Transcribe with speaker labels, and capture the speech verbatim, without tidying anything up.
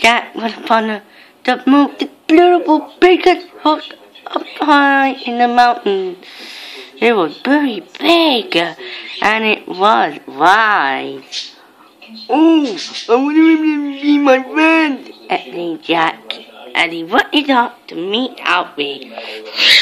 Speaker 1: Jack was upon the, the most beautiful biggest hook up high in the mountains. It was very big, and it was wide.
Speaker 2: Oh, I wonder if you be my friend,
Speaker 1: exclaimed Jack, and he wanted up to meet Alfie.